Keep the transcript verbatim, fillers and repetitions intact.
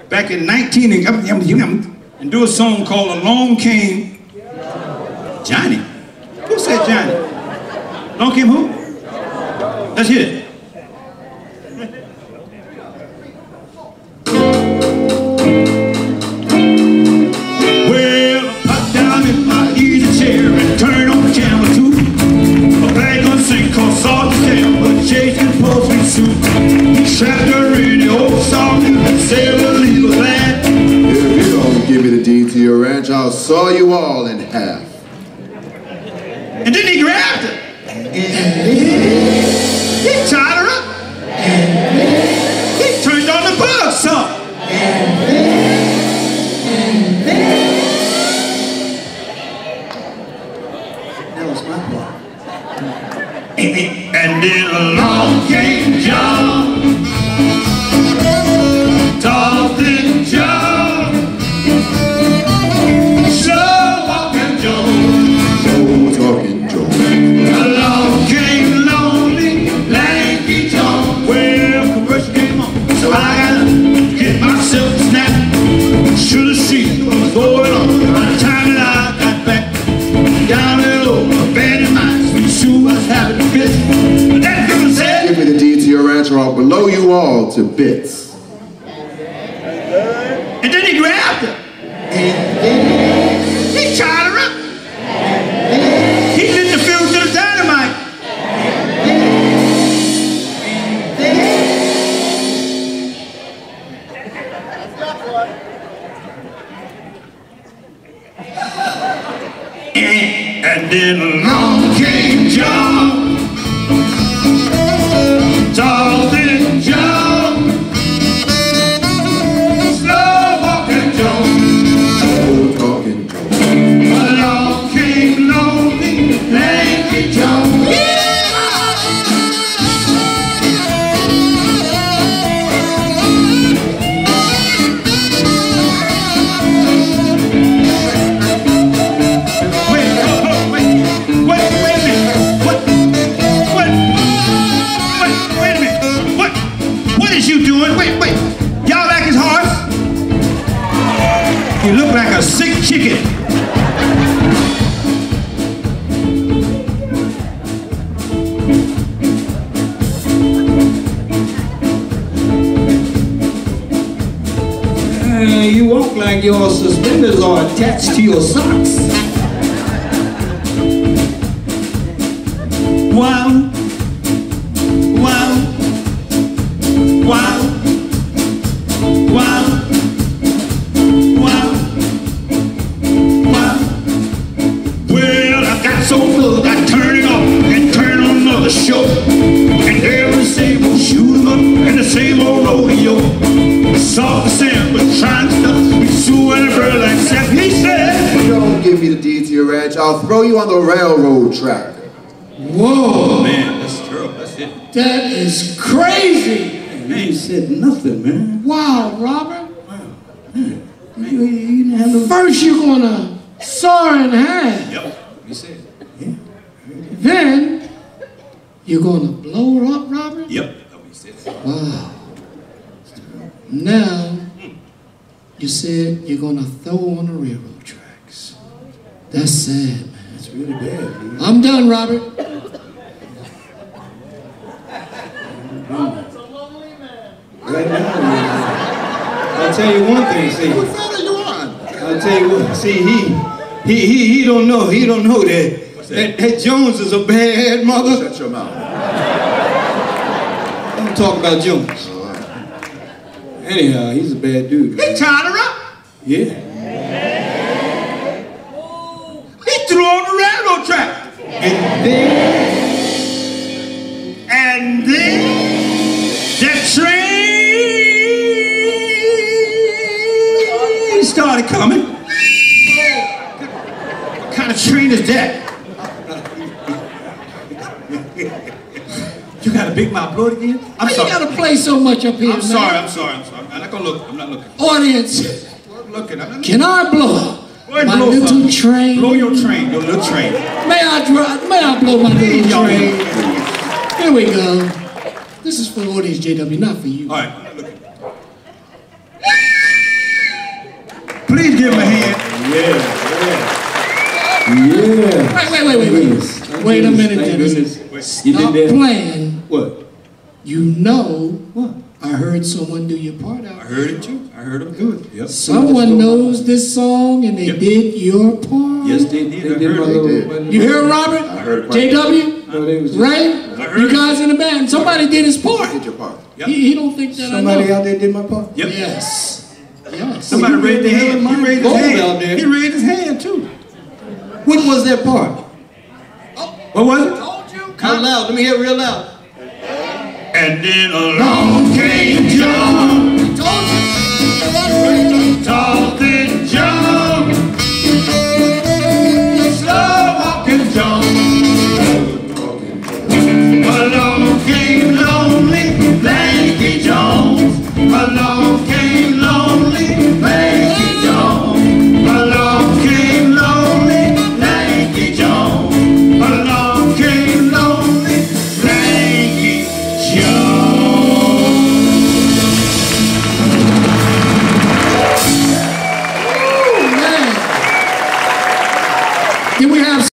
back in nineteen and do a song called Along Came Johnny. Who said Johnny? Along Came who? Let's hear it. Well, I popped down in my easy chair and turned on the camera too. A bag on sing called Salt and Tail, but Jason posed me suit. He trapped her in the old song and said a little lad. If you don't give me the deed to your ranch, I'll saw you all in half. And then he grabbed her. And he tied her up. He turned on the bug saw. That was my part. And then along came John, talking John, slow walking Joe, slow talking Joe. Along came lonely, lanky John. Well, commercial came on, so I gotta get myself a snap. Should have seen what was going on by the time that I got back. Down that old abandoned mines, we sure was having a fit. But that girl said, give me the deed to your ranch or I'll blow you all to bits. And then he grabbed her. And then he tied her up. He lit the fuse to the dynamite. And then along came John, talking John, slow walking Joe, slow talking Joe. Along came lonely, lanky Joe. You look like a sick chicken. Uh, you walk like your suspenders are attached to your socks. Wow. Wow. Wow. Wow. So good, I turn it off and turn on another show. And there was the same old shoot 'em up and the same old rodeo. Soft the sand, but trying stuff. We sue and a bird like Seth. He said, if you don't give me the deed to your ranch, I'll throw you on the railroad track. Whoa. Man, that's true. That's it. That is crazy. Man, you ain't said nothing, man. Wow, Robert. Wow. Man. Man. You, you didn't have no... First you're gonna saw her in half. Yep. You said it. Yeah. Then you're gonna blow her up, Robert? Yep. That's what you said. Wow. Now you said you're gonna throw on the railroad tracks. That's sad, man. That's really bad, man. I'm done, Robert. Robert's a lonely man. Right now, man. I'll tell you one thing, see. What side are you on? I'll tell you what, see, he he he he don't know, he don't know that that, that Jones is a bad mother. Shut your mouth. Don't talk about Jones. All right. Anyhow, he's a bad dude. He tied her up. Yeah. He threw on the railroad track. And then, and then, that train started coming. What kind of train is that? You got a big mouth blood again? I'm Why sorry. you gotta play so much up here, I'm man? sorry, I'm sorry, I'm sorry. I'm not gonna look, I'm not looking. Audience, I'm looking, I'm not can I blow Go ahead, my blow little something. train? Blow your train, your little train. May I drive, may I blow my Please, little y'all. train? Here we go. This is for audience, J W, not for you. All right, I'm not looking. Please give him a hand. Yeah, yeah. Yeah. Wait, wait, wait, wait, wait. Wait a minute, Dennis. Stop playing. What? You know, What? I heard someone do your part out. I heard it too. I heard him good. Yep. Someone knows this song and they Yep. did your part. Yes, they did. They I did heard my it. little. You hear it, Robert? I heard it. J W? No, they was just, Ray? heard You it. guys in the band. Somebody did his part. Did your part. Yep. He, he don't think that somebody I know. out there did my part. Yep. Yes. Yes. Somebody You raised their really hand. had He my raised his gold hand. out there. He raised his hand too. What was that part? What was it? Out loud. Let me hear it real loud. And then along came John. Tall, thin John. Slow walking John. Along came lonely, lanky Jones. Along came lonely, lanky Jones. Along came lonely, lanky Jones. Along came lonely, lanky Jones. Man. Can we have